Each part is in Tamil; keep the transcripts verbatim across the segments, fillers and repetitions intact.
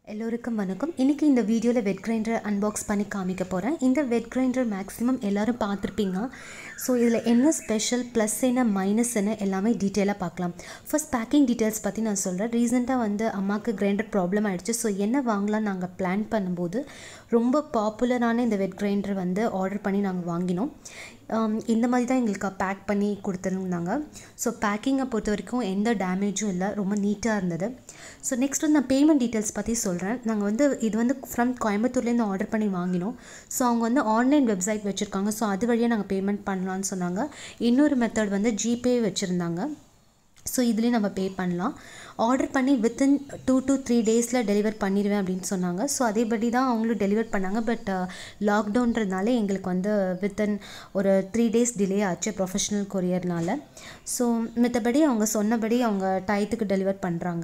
எல்லோருக்கும் வணக்கம். இன்றைக்கி இந்த வீடியோவில் வெட் கிரைண்டர் அன்பாக்ஸ் பண்ணி காமிக்க போகிறேன். இந்த வெட் கிரைண்டர் மேக்ஸிமம் எல்லோரும் பார்த்துருப்பீங்க. ஸோ இதில் என்ன ஸ்பெஷல், ப்ளஸ் என்ன, மைனஸ் என்ன எல்லாமே டீட்டெயிலாக பார்க்கலாம். ஃபர்ஸ்ட் பேக்கிங் டீட்டெயில்ஸ் பற்றி நான் சொல்கிறேன். ரீசெண்டாக வந்து அம்மாவுக்கு கிரைண்டர் ப்ராப்ளம் ஆகிடுச்சு. ஸோ என்ன வாங்கலாம் நாங்கள் பிளான் பண்ணும்போது ரொம்ப பாப்புலரான இந்த வெட் கிரைண்டர் வந்து ஆர்டர் பண்ணி நாங்கள் வாங்கினோம். இந்த மாதிரி தான் எங்களுக்கு பேக் பண்ணி கொடுத்துருந்தாங்க. ஸோ பேக்கிங்கை பொறுத்த வரைக்கும் எந்த டேமேஜும் இல்லை, ரொம்ப நீட்டாக இருந்தது. ஸோ நெக்ஸ்ட் வந்து நான் பேமெண்ட் டீட்டெயில்ஸ் பற்றி சொல்கிறேன். நாங்கள் வந்து இது வந்து ஃப்ரம் கோயம்புத்தூர்லேருந்து ஆர்டர் பண்ணி வாங்கினோம். ஸோ அவங்க வந்து ஆன்லைன் வெப்சைட் வச்சுருக்காங்க. ஸோ அது வழியாக நாங்கள் பேமெண்ட் பண்ணலான்னு சொன்னாங்க. இன்னொரு மெத்தட் வந்து ஜிபே வச்சுருந்தாங்க. ஸோ இதுலேயும் நம்ம பே பண்ணலாம். ஆர்டர் பண்ணி வித்தின் டூ டு த்ரீ டேஸில் டெலிவர் பண்ணிடுவேன் அப்படின்னு சொன்னாங்க. ஸோ அதேபடி தான் அவங்களும் டெலிவர் பண்ணாங்க. பட் லாக்டவுன்றதுனால எங்களுக்கு வந்து வித்தின் ஒரு த்ரீ டேஸ் டிலே ஆச்சு ப்ரொஃபஷ்னல் கொரியர்னால. ஸோ மற்றபடி அவங்க சொன்னபடி அவங்க டயத்துக்கு டெலிவர் பண்ணுறாங்க.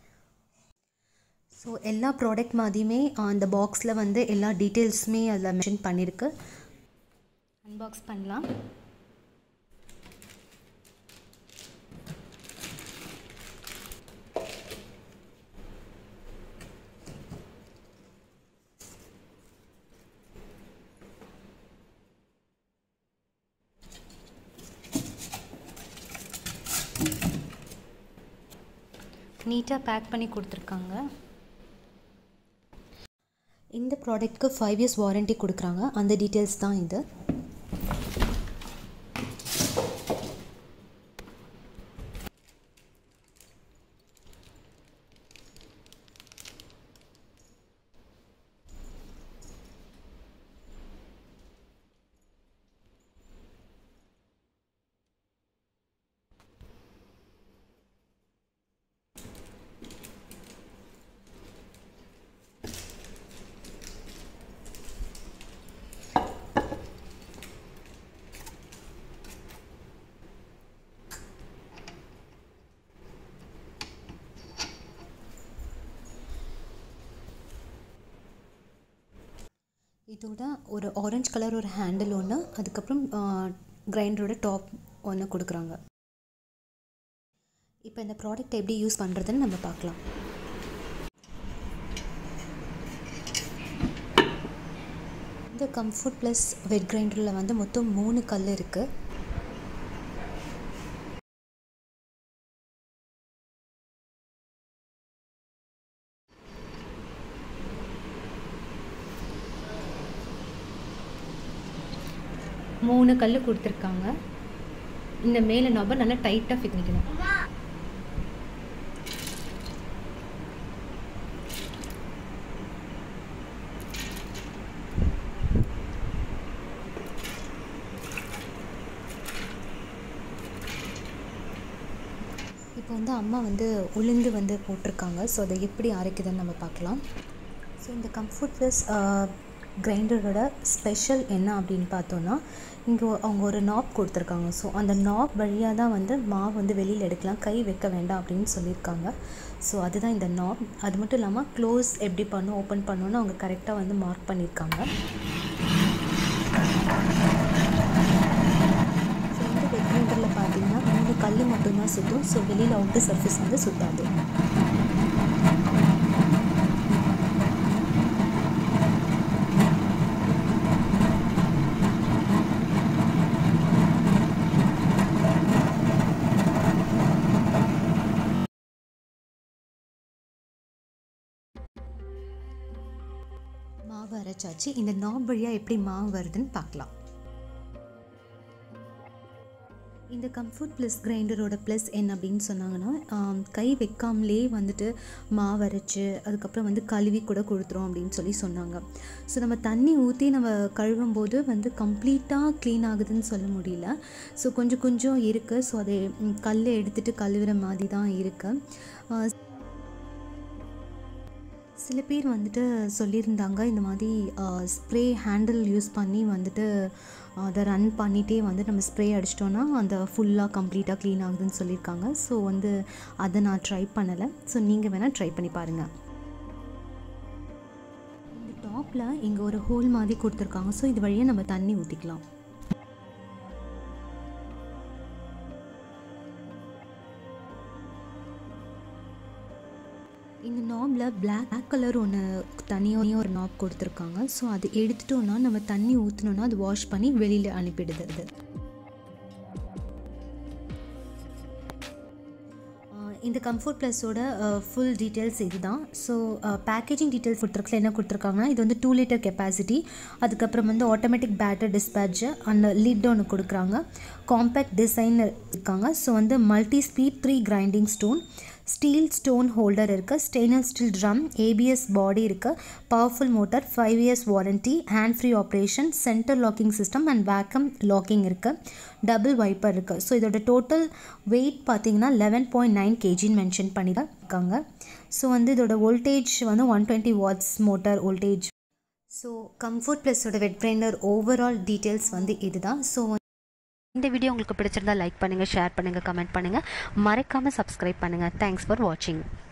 ஸோ எல்லா ப்ராடக்ட் மாதிரியுமே அந்த பாக்ஸில் வந்து எல்லா டீட்டெயில்ஸுமே அதில் மென்ஷன் பண்ணியிருக்கு. அன்பாக்ஸ் பண்ணலாம். நீட்டாக பேக் பண்ணி கொடுத்துருக்காங்க. இந்த ப்ராடக்ட்க்கு ஃபைவ் இயர்ஸ் வாரண்ட்டி கொடுக்குறாங்க. அந்த டீட்டெயில்ஸ் தான் இது. இதோட ஒரு ஆரஞ்சு கலர் ஒரு ஹேண்டில் ஒன்று, அதுக்கப்புறம் கிரைண்டரோட டாப் ஒன்று கொடுக்குறாங்க. இப்போ இந்த ப்ராடக்ட் எப்படி யூஸ் பண்ணுறதுன்னு நம்ம பார்க்கலாம். இந்த கம்ஃபர்ட் ப்ளஸ் வெட் கிரைண்டரில் வந்து மொத்தம் மூணு கல் இருக்குது. மூணு கல் கொடுத்துருக்காங்க. இந்த மேலே நாபை நல்லா டைட்டாக ஃபிட் பண்ணிக்கணும். இப்போ வந்து அம்மா வந்து உளுந்து வந்து போட்டிருக்காங்க. ஸோ அதை எப்படி அரைக்குதுன்னு நம்ம பார்க்கலாம். ஸோ இந்த கம்ஃபர்ட் ப்ளஸ் கிரைண்டரோட ஸ்பெஷல் என்ன அப்படின்னு பார்த்தோன்னா, இங்கே அவங்க ஒரு நாப் கொடுத்துருக்காங்க. ஸோ அந்த நாப் வழியாக தான் வந்து மாவு வந்து வெளியில் எடுக்கலாம், கை வைக்க வேண்டாம் அப்படின்னு சொல்லியிருக்காங்க. ஸோ அதுதான் இந்த நாப். அது மட்டும் இல்லாமல் க்ளோஸ் எப்படி பண்ணும், ஓப்பன் பண்ணணுன்னு அவங்க கரெக்டாக வந்து மார்க் பண்ணியிருக்காங்க. ஸோ இந்த வெட் கிரைண்டரில் பார்த்தீங்கன்னா மூணு கல் மட்டும்தான் சுற்றும். ஸோ வெளியில் அவுட்டர் சர்ஃபேஸ் வந்து சுத்தாது. மாவு அரைச்சாச்சு. இந்த நாப் வழியாக எப்படி மாவு வருதுன்னு பார்க்கலாம். இந்த கம்ஃபர்ட் ப்ளஸ் கிரைண்டரோட ப்ளஸ் என்ன அப்படின்னு சொன்னாங்கன்னா, கை வைக்காமலே வந்துட்டு மாவு அரைச்சி அதுக்கப்புறம் வந்து கழுவி கூட கொடுத்துரும் அப்படின்னு சொல்லி சொன்னாங்க. ஸோ நம்ம தண்ணி ஊற்றி நம்ம கழுவும் போது வந்து கம்ப்ளீட்டாக க்ளீன் ஆகுதுன்னு சொல்ல முடியல. ஸோ கொஞ்சம் கொஞ்சம் இருக்குது. ஸோ அதை கல் எடுத்துகிட்டு கழுவுற மாதிரி தான் இருக்குது. சில பேர் வந்துட்டு சொல்லியிருந்தாங்க, இந்த மாதிரி ஸ்ப்ரே ஹேண்டில் யூஸ் பண்ணி வந்துட்டு அதை ரன் பண்ணிகிட்டே வந்து நம்ம ஸ்ப்ரே அடிச்சிட்டோன்னா அந்த ஃபுல்லாக கம்ப்ளீட்டாக க்ளீன் ஆகுதுன்னு சொல்லியிருக்காங்க. ஸோ வந்து அதை நான் ட்ரை பண்ணலை. ஸோ நீங்கள் வேணால் ட்ரை பண்ணி பாருங்கள். இந்த டாப்பில் இங்கே ஒரு ஹோல் மாதிரி கொடுத்துருக்காங்க. ஸோ இது வழியாக நம்ம தண்ணி ஊற்றிக்கலாம். இந்த நாபில் பிளாக் கலர் ஒன்று தனியாக ஒரு நாப் கொடுத்துருக்காங்க. ஸோ அது எடுத்துட்டோன்னா நம்ம தண்ணி ஊற்றினோன்னா அது வாஷ் பண்ணி வெளியில் அனுப்பிடுது. அது இந்த கம்ஃபர்ட் ப்ளஸோட ஃபுல் டீட்டெயில்ஸ் இது தான். ஸோ பேக்கேஜிங் டீட்டெயில்ஸ் கொடுத்துருக்கல என்ன கொடுத்துருக்காங்கன்னா இது வந்து டூ லிட்டர் கெப்பாசிட்டி, அதுக்கப்புறம் வந்து automatic batter dispatch and lid ஒன்று கொடுக்குறாங்க, காம்பேக்ட் டிசைன் இருக்காங்க. ஸோ வந்து multi speed three grinding stone, steel stone holder இருக்குது, stainless steel drum, ABS body இருக்குது, powerful motor, five years warranty, hand free operation, centre locking system and vacuum locking இருக்குது, டபுள் வைப்பர் இருக்குது. ஸோ இதோட டோட்டல் வெயிட் பார்த்தீங்கன்னா லெவன் பாயிண்ட் நைன் கேஜின்னு மென்ஷன் பண்ணி தான் இருக்காங்க. ஸோ வந்து இதோட வோல்டேஜ் வந்து one twenty watts motor voltage. So comfort ப்ளஸோட வெட் கிரைண்டர் ஓவரால் டீட்டெயில்ஸ் வந்து இதுதான். ஸோ இந்த வீடியோ உங்களுக்கு பிடிச்சிருந்தா லைக் பண்ணுங்கள், ஷேர் பண்ணுங்கள், கமெண்ட் பண்ணுங்கள், மறக்காமல் சப்ஸ்கிரைப் பண்ணுங்கள். தேங்க்ஸ் ஃபார் வாட்சிங்.